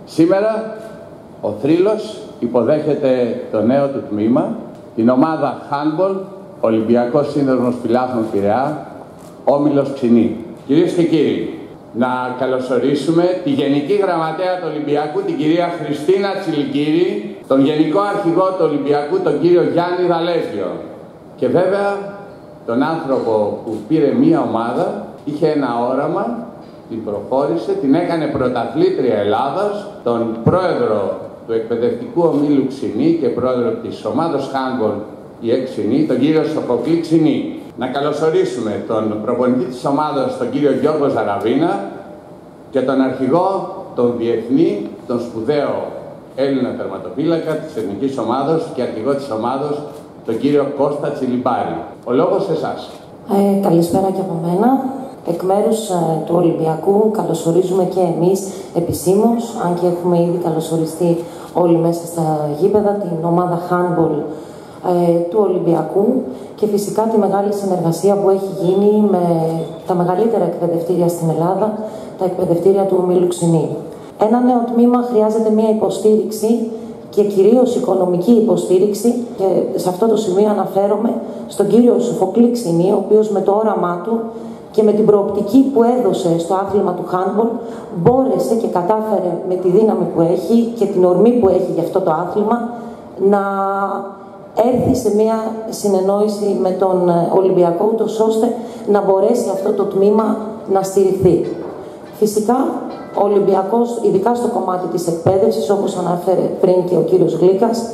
Σήμερα ο Θρύλος υποδέχεται το νέο του τμήμα, την ομάδα Handball, Ολυμπιακός Σύνδεσμος Φιλάθλων Πειραιά, Όμιλος Ξινή. Κυρίες και κύριοι, να καλωσορίσουμε τη Γενική Γραμματέα του Ολυμπιακού, την κυρία Χριστίνα Τσιλικύρη, τον Γενικό Αρχηγό του Ολυμπιακού, τον κύριο Γιάννη Δαλέζιο. Και βέβαια τον άνθρωπο που πήρε μία ομάδα, είχε ένα όραμα, την προχώρησε, την έκανε πρωταθλήτρια Ελλάδας, τον πρόεδρο του εκπαιδευτικού ομίλου Ξινή και πρόεδρο της ομάδος Handball η Ξινή, τον κύριο Σοφοκλή Ξινή. Να καλωσορίσουμε τον προπονητή της ομάδας, τον κύριο Γιώργο Ζαραβίνα, και τον αρχηγό, τον διεθνή, τον σπουδαίο Έλληνα τερματοφύλακα της εθνικής ομάδος και αρχηγό της ομάδος, τον κύριο Κώστα Τσιλιμπάρη. Ο λόγος σε εσάς. Καλησπέρα και από μένα. Εκ μέρους του Ολυμπιακού καλωσορίζουμε και εμείς επισήμως, αν και έχουμε ήδη καλωσοριστεί όλοι μέσα στα γήπεδα, την ομάδα Handball του Ολυμπιακού και φυσικά τη μεγάλη συνεργασία που έχει γίνει με τα μεγαλύτερα εκπαιδευτήρια στην Ελλάδα, τα εκπαιδευτήρια του ομίλου Ξινή. Ένα νέο τμήμα χρειάζεται μια υποστήριξη και κυρίως οικονομική υποστήριξη, και σε αυτό το σημείο αναφέρομαι στον κύριο Σοφοκλή Ξινή, ο οποίος με το όραμά του και με την προοπτική που έδωσε στο άθλημα του handball μπόρεσε και κατάφερε με τη δύναμη που έχει και την ορμή που έχει για αυτό το άθλημα να έρθει σε μια συνεννόηση με τον Ολυμπιακό, ούτως ώστε να μπορέσει αυτό το τμήμα να στηριχθεί. Φυσικά, ο Ολυμπιακός, ειδικά στο κομμάτι της εκπαίδευσης, όπως αναφέρε πριν και ο κύριος Γλίκας,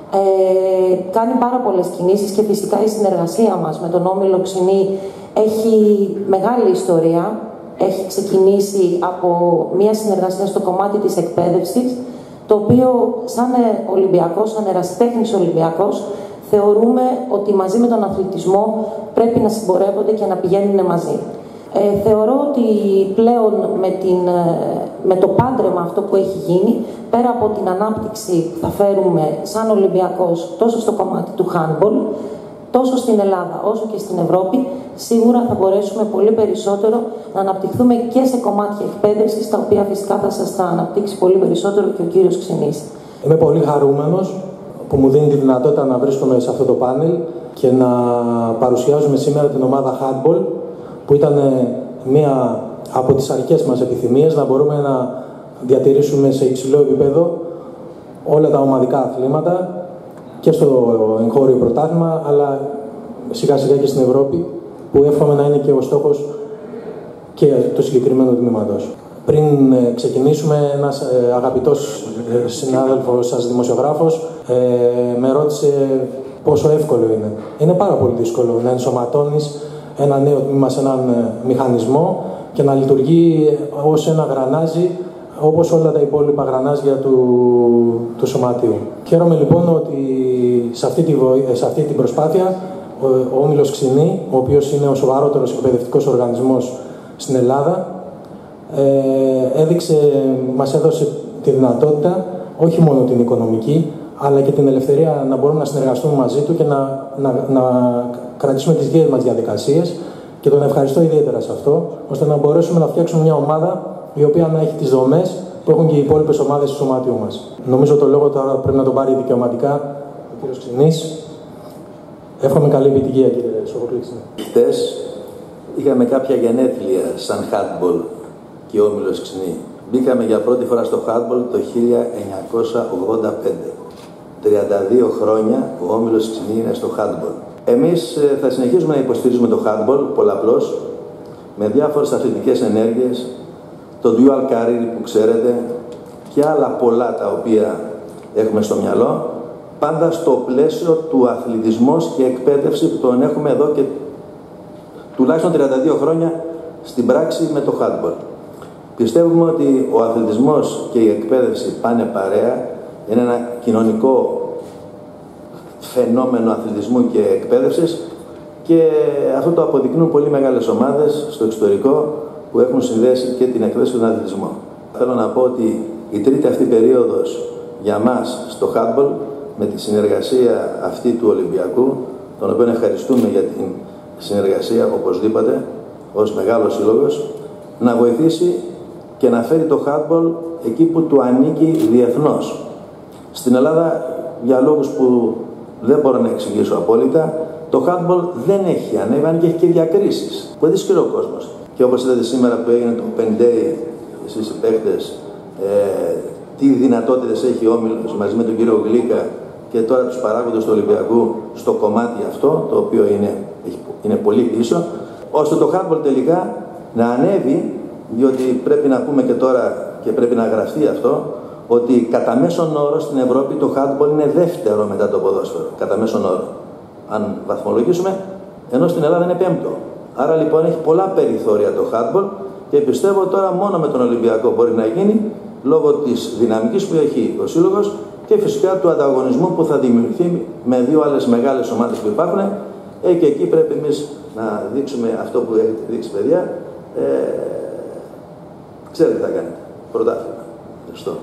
κάνει πάρα πολλές κινήσεις και φυσικά η συνεργασία μας με τον Όμιλο Ξινή έχει μεγάλη ιστορία. Έχει ξεκινήσει από μια συνεργασία στο κομμάτι της εκπαίδευσης, το οποίο σαν Ολυμπιακός, σαν ερασιτέχνης Ολυμπιακός, θεωρούμε ότι μαζί με τον αθλητισμό πρέπει να συμπορεύονται και να πηγαίνουν μαζί. Θεωρώ ότι πλέον με το πάντρεμα αυτό που έχει γίνει, πέρα από την ανάπτυξη που θα φέρουμε σαν Ολυμπιακός τόσο στο κομμάτι του handball, τόσο στην Ελλάδα όσο και στην Ευρώπη, σίγουρα θα μπορέσουμε πολύ περισσότερο να αναπτυχθούμε και σε κομμάτια εκπαίδευσης, τα οποία φυσικά θα σας τα αναπτύξει πολύ περισσότερο και ο κύριος Ξινής. Είμαι πολύ χαρούμενος που μου δίνει τη δυνατότητα να βρίσκομαι σε αυτό το πάνελ και να παρουσιάζουμε σήμερα την ομάδα handball, που ήταν μία από τις αρχές μας επιθυμίες, να μπορούμε να διατηρήσουμε σε υψηλό επίπεδο όλα τα ομαδικά αθλήματα και στο εγχώριο πρωτάθλημα, αλλά σιγά σιγά και στην Ευρώπη, που εύχομαι να είναι και ο στόχος και του συγκεκριμένου τμήματος. Πριν ξεκινήσουμε, ένας αγαπητός συνάδελφος σας, δημοσιογράφος, με ρώτησε πόσο εύκολο είναι. Είναι πάρα πολύ δύσκολο να ενσωματώνεις ένα νέο τμήμα σε έναν μηχανισμό και να λειτουργεί ως ένα γρανάζι, όπως όλα τα υπόλοιπα γρανάζια του σωματείου. Χαίρομαι λοιπόν ότι σε αυτή την προσπάθεια ο Όμιλος Ξινή, ο οποίος είναι ο σοβαρότερος εκπαιδευτικός οργανισμός στην Ελλάδα, μας έδωσε τη δυνατότητα, όχι μόνο την οικονομική, αλλά και την ελευθερία να μπορούμε να συνεργαστούμε μαζί του και να κρατήσουμε τις δικές μας διαδικασίες, και τον ευχαριστώ ιδιαίτερα σε αυτό, ώστε να μπορέσουμε να φτιάξουμε μια ομάδα η οποία να έχει τις δομές που έχουν και οι υπόλοιπες ομάδες του σωματιού μας. Νομίζω το λόγο τώρα πρέπει να τον πάρει δικαιωματικά ο κύριος Ξινής. Εύχομαι καλή επιτυχία, κύριε Σοφοκλή Ξινή. Χτες είχαμε κάποια γενέθλια σαν handball και Όμιλος Ξινή. Μπήκαμε για πρώτη φορά στο handball το 1985. 32 χρόνια ο Όμιλος Ξινή είναι στο handball. Εμείς θα συνεχίσουμε να υποστηρίζουμε το handball πολλαπλώς, με διάφορες αθλητικές ενέργειες, το dual career που ξέρετε και άλλα πολλά τα οποία έχουμε στο μυαλό, πάντα στο πλαίσιο του αθλητισμού και εκπαίδευση που τον έχουμε εδώ και τουλάχιστον 32 χρόνια στην πράξη με το handball. Πιστεύουμε ότι ο αθλητισμός και η εκπαίδευση πάνε παρέα, είναι ένα κοινωνικό φαινόμενο αθλητισμού και εκπαίδευσης, και αυτό το αποδεικνύουν πολύ μεγάλες ομάδες στο εξωτερικό που έχουν συνδέσει και την εκπαίδευση και τον αθλητισμό. Θέλω να πω ότι η τρίτη αυτή περίοδος για μας στο handball, με τη συνεργασία αυτή του Ολυμπιακού, τον οποίο ευχαριστούμε για την συνεργασία οπωσδήποτε ως μεγάλος σύλλογος, να βοηθήσει και να φέρει το handball εκεί που του ανήκει διεθνώς. Στην Ελλάδα, για λόγους που δεν μπορώ να εξηγήσω απόλυτα, το handball δεν έχει ανέβει, αν και έχει και διακρίσεις. Που δύσκολο ο κόσμος. Και όπως είδατε σήμερα που έγινε το Open Day, εσείς οι παίκτες, τι δυνατότητες έχει ο Όμιλος μαζί με τον κύριο Γλίκα και τώρα τους παράγοντες του Ολυμπιακού στο κομμάτι αυτό, το οποίο είναι πολύ πίσω, ώστε το handball τελικά να ανέβει, διότι πρέπει να πούμε και τώρα και πρέπει να γραφτεί αυτό, ότι κατά μέσον όρο στην Ευρώπη το handball είναι δεύτερο μετά το ποδόσφαιρο. Κατά μέσον όρο. Αν βαθμολογήσουμε, ενώ στην Ελλάδα είναι πέμπτο. Άρα λοιπόν έχει πολλά περιθώρια το handball και πιστεύω τώρα μόνο με τον Ολυμπιακό μπορεί να γίνει, λόγω της δυναμικής που έχει ο σύλλογος και φυσικά του ανταγωνισμού που θα δημιουργηθεί με δύο άλλες μεγάλες ομάδες που υπάρχουν. Και εκεί πρέπει εμείς να δείξουμε αυτό που έχετε δείξει, παιδιά. Ξέρετε τι θα κάνετε. Πρωτάθλημα. Ευχαριστώ.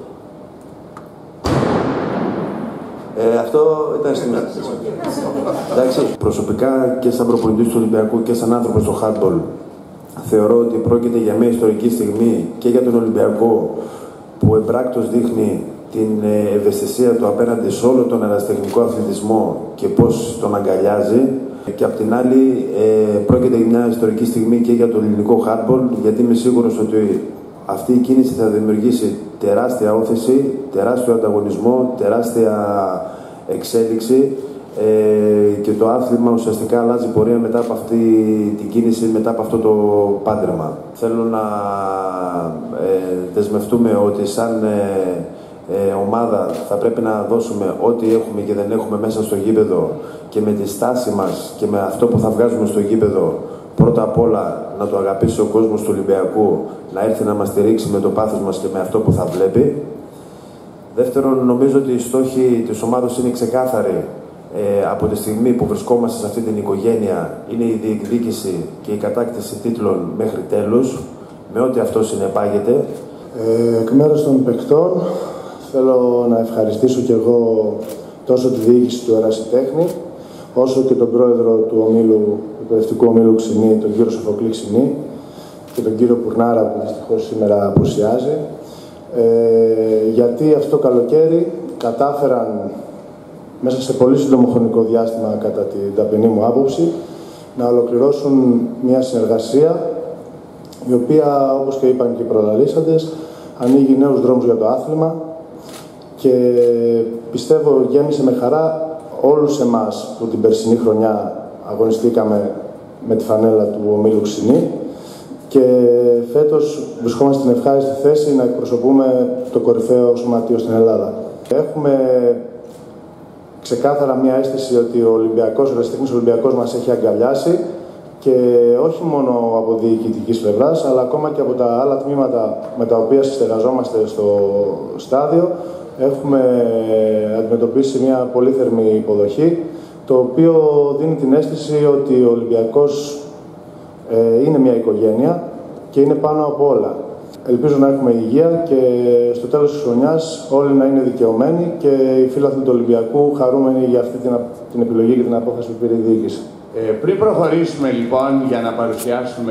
Αυτό ήταν στην εντάξει. Προσωπικά και σαν προπονητής του Ολυμπιακού και σαν άνθρωπος στο handball θεωρώ ότι πρόκειται για μια ιστορική στιγμή και για τον Ολυμπιακό που εμπράκτος δείχνει την ευαισθησία του απέναντι σε όλο τον ερασιτεχνικό αθλητισμό και πώς τον αγκαλιάζει, και απ' την άλλη πρόκειται για μια ιστορική στιγμή και για το ελληνικό handball, γιατί είμαι σίγουρος ότι αυτή η κίνηση θα δημιουργήσει τεράστια όθηση, τεράστιο ανταγωνισμό, τεράστια εξέλιξη και το άθλημα ουσιαστικά αλλάζει πορεία μετά από αυτή την κίνηση, μετά από αυτό το πάντρεμα. Θέλω να δεσμευτούμε ότι σαν ομάδα θα πρέπει να δώσουμε ό,τι έχουμε και δεν έχουμε μέσα στο γήπεδο και με τη στάση μας και με αυτό που θα βγάζουμε στο γήπεδο, πρώτα απ' όλα να το αγαπήσει ο κόσμος του Ολυμπιακού, να έρθει να μας στηρίξει με το πάθος μας και με αυτό που θα βλέπει. Δεύτερον, νομίζω ότι οι στόχοι της ομάδας είναι ξεκάθαροι. Από τη στιγμή που βρισκόμαστε σε αυτή την οικογένεια, είναι η διεκδίκηση και η κατάκτηση τίτλων μέχρι τέλους, με ό,τι αυτό συνεπάγεται. Εκ μέρους των παικτών θέλω να ευχαριστήσω και εγώ τόσο τη διοίκηση του Ερασιτέχνη, όσο και τον πρόεδρο του ομίλου, του Παιδευτικού Ομίλου Ξινή, τον κύριο Σοφοκλή Ξινή, και τον κύριο Πουρνάρα που δυστυχώς σήμερα απουσιάζει, γιατί αυτό το καλοκαίρι κατάφεραν μέσα σε πολύ σύντομο χρονικό διάστημα, κατά την ταπεινή μου άποψη, να ολοκληρώσουν μια συνεργασία η οποία, όπως και είπαν και οι προλαλήσαντες, ανοίγει νέους δρόμους για το άθλημα και πιστεύω γέμισε με χαρά όλους εμάς που την περσινή χρονιά αγωνιστήκαμε με τη φανέλα του Ομίλου Ξινή και φέτος βρισκόμαστε στην ευχάριστη θέση να εκπροσωπούμε το κορυφαίο σωματείο στην Ελλάδα. Έχουμε ξεκάθαρα μια αίσθηση ότι ο Ολυμπιακός, ο ερασιτεχνικός Ολυμπιακός μας έχει αγκαλιάσει και όχι μόνο από διοικητικής πλευράς, αλλά ακόμα και από τα άλλα τμήματα με τα οποία συνεργαζόμαστε στο στάδιο. Έχουμε αντιμετωπίσει μια πολύ θερμή υποδοχή, το οποίο δίνει την αίσθηση ότι ο Ολυμπιακός είναι μια οικογένεια και είναι πάνω από όλα. Ελπίζω να έχουμε υγεία και στο τέλος της χρονιάς όλοι να είναι δικαιωμένοι και οι φίλαθλοι του Ολυμπιακού χαρούμενοι για αυτή την επιλογή και την απόφαση που πήρε η διοίκηση. Πριν προχωρήσουμε λοιπόν για να παρουσιάσουμε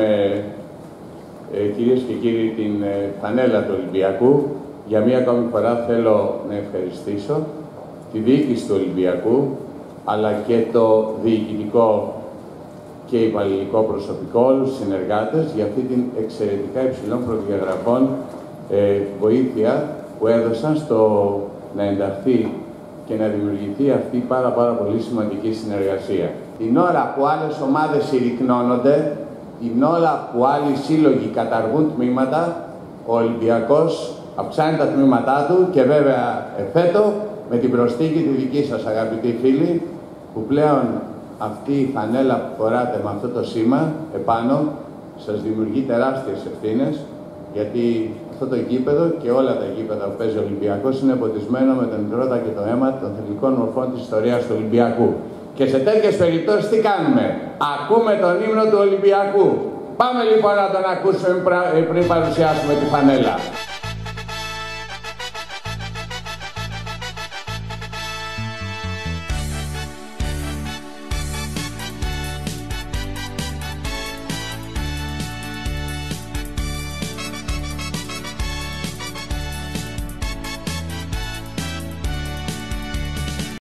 κυρίες και κύριοι την φανέλα του Ολυμπιακού, για μία ακόμη φορά θέλω να ευχαριστήσω τη διοίκηση του Ολυμπιακού αλλά και το διοικητικό και υπαλληλικό προσωπικό, όλους τους συνεργάτες για αυτή την εξαιρετικά υψηλών προδιαγραφών βοήθεια που έδωσαν στο να ενταχθεί και να δημιουργηθεί αυτή η πάρα πολύ σημαντική συνεργασία. Την ώρα που άλλες ομάδες συρρυκνώνονται, την ώρα που άλλοι σύλλογοι καταργούν τμήματα, ο Ολυμπιακός αυξάνει τα τμήματά του και βέβαια εφέτο με την προσθήκη τη δική σας, αγαπητοί φίλοι, που πλέον αυτή η φανέλα που φοράτε με αυτό το σήμα επάνω σας δημιουργεί τεράστιες ευθύνες, γιατί αυτό το γήπεδο και όλα τα γήπεδα που παίζει ο Ολυμπιακός είναι ποτισμένο με την υδρότα και το αίμα των θετικών μορφών της ιστορίας του Ολυμπιακού. Και σε τέτοιες περιπτώσεις τι κάνουμε? Ακούμε τον ύμνο του Ολυμπιακού. Πάμε λοιπόν να τον ακούσουμε πριν παρουσιάσουμε τη φανέλα.